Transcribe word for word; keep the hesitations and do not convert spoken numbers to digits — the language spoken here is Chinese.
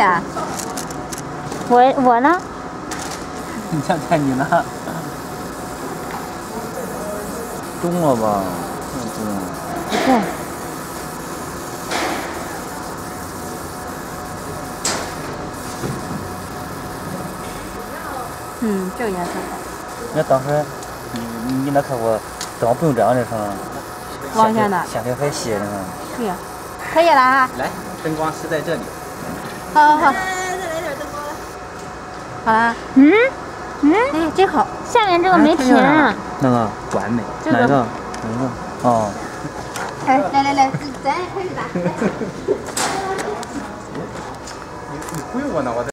呀？ 我我呢？ 你看看你呢？中了吧？ 不对。嗯，这个颜色好。 那当时你你那看过灯不用这样的是吗？ 往下呢？ 线条还细呢。 对呀，可以了哈。 来，灯光是在这里。 好好好。 来，再来点灯光来。 好了。 嗯嗯， 哎，真好。 下面这个没停。 那个完美。 这个。 哪个？哪个？哦。 哎，来来来，咱开始打。 你你回我呢，我。